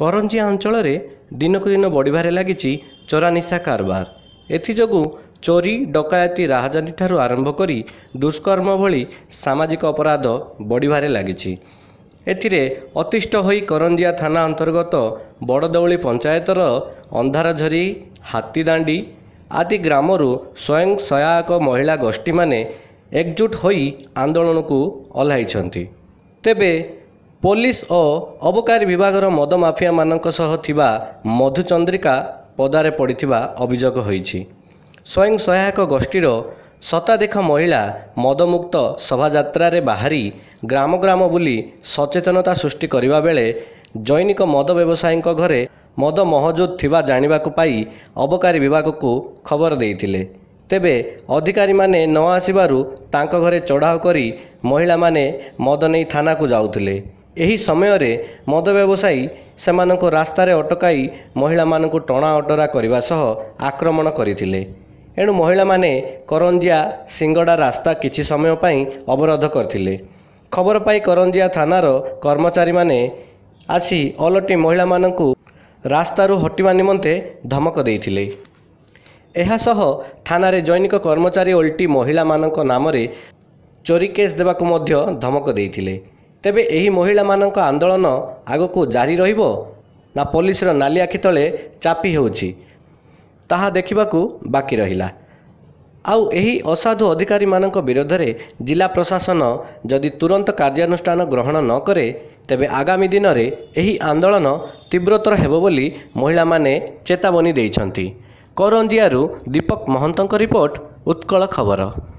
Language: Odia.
କରଞ୍ଜିଆ ଅଞ୍ଚଳରେ ଦିନକୁ ଦିନ ବଢ଼ିବାରେ ଲାଗିଛି ଚୋରା ନିଶା କାରବାର। ଏଥିଯୋଗୁଁ ଚୋରି ଡକାୟତି ରାହାଜାନୀଠାରୁ ଆରମ୍ଭ କରି ଦୁଷ୍କର୍ମ ଭଳି ସାମାଜିକ ଅପରାଧ ବଢ଼ିବାରେ ଲାଗିଛି। ଏଥିରେ ଅତିଷ୍ଠ ହୋଇ କରଞ୍ଜିଆ ଥାନା ଅନ୍ତର୍ଗତ ବଡ଼ଦେଉଳି ପଞ୍ଚାୟତର ଅନ୍ଧାରଝରି ହାତୀଦାଣ୍ଡି ଆଦି ଗ୍ରାମରୁ ସ୍ୱୟଂ ସହାୟକ ମହିଳା ଗୋଷ୍ଠୀମାନେ ଏକଜୁଟ ହୋଇ ଆନ୍ଦୋଳନକୁ ଓହ୍ଲାଇଛନ୍ତି। ତେବେ ପୋଲିସ ଓ ଅବକାରୀ ବିଭାଗର ମଦ ମାଫିଆମାନଙ୍କ ସହ ଥିବା ମଧୁଚନ୍ଦ୍ରିକା ପଦାରେ ପଡ଼ିଥିବା ଅଭିଯୋଗ ହୋଇଛି। ସ୍ୱୟଂ ସହାୟକ ଗୋଷ୍ଠୀର ଶତାଧିକ ମହିଳା ମଦମୁକ୍ତ ଶୋଭାଯାତ୍ରାରେ ବାହାରି ଗ୍ରାମ ଗ୍ରାମ ବୁଲି ସଚେତନତା ସୃଷ୍ଟି କରିବା ବେଳେ ଜୈନିକ ମଦ ବ୍ୟବସାୟୀଙ୍କ ଘରେ ମଦ ମହଜୁଦ ଥିବା ଜାଣିବାକୁ ପାଇ ଅବକାରୀ ବିଭାଗକୁ ଖବର ଦେଇଥିଲେ। ତେବେ ଅଧିକାରୀମାନେ ନ ଆସିବାରୁ ତାଙ୍କ ଘରେ ଚଢ଼ାଉ କରି ମହିଳାମାନେ ମଦ ନେଇ ଥାନାକୁ ଯାଉଥିଲେ। ଏହି ସମୟରେ ମଦ ବ୍ୟବସାୟୀ ସେମାନଙ୍କୁ ରାସ୍ତାରେ ଅଟକାଇ ମହିଳାମାନଙ୍କୁ ଟଣା ଓଟରା କରିବା ସହ ଆକ୍ରମଣ କରିଥିଲେ। ଏଣୁ ମହିଳାମାନେ କରଞ୍ଜିଆ ସିଙ୍ଗଡ଼ା ରାସ୍ତା କିଛି ସମୟ ପାଇଁ ଅବରୋଧ କରିଥିଲେ। ଖବର ପାଇ କରଞ୍ଜିଆ ଥାନାର କର୍ମଚାରୀମାନେ ଆସି ଓଲଟି ମହିଳାମାନଙ୍କୁ ରାସ୍ତାରୁ ହଟିବା ନିମନ୍ତେ ଧମକ ଦେଇଥିଲେ। ଏହାସହ ଥାନାରେ ଜୈନିକ କର୍ମଚାରୀ ଓଲଟି ମହିଳାମାନଙ୍କ ନାମରେ ଚୋରି କେସ୍ ଦେବାକୁ ମଧ୍ୟ ଧମକ ଦେଇଥିଲେ। ତେବେ ଏହି ମହିଳାମାନଙ୍କ ଆନ୍ଦୋଳନ ଆଗକୁ ଜାରି ରହିବ ନା ପୋଲିସର ନାଲି ଆଖି ତଳେ ଚାପି ହେଉଛି ତାହା ଦେଖିବାକୁ ବାକି ରହିଲା। ଆଉ ଏହି ଅସାଧୁ ଅଧିକାରୀମାନଙ୍କ ବିରୋଧରେ ଜିଲ୍ଲା ପ୍ରଶାସନ ଯଦି ତୁରନ୍ତ କାର୍ଯ୍ୟାନୁଷ୍ଠାନ ଗ୍ରହଣ ନ କରେ ତେବେ ଆଗାମୀ ଦିନରେ ଏହି ଆନ୍ଦୋଳନ ତୀବ୍ରତର ହେବ ବୋଲି ମହିଳାମାନେ ଚେତାବନୀ ଦେଇଛନ୍ତି। କରଞ୍ଜିଆରୁ ଦୀପକ ମହନ୍ତଙ୍କ ରିପୋର୍ଟ, ଉତ୍କଳ ଖବର।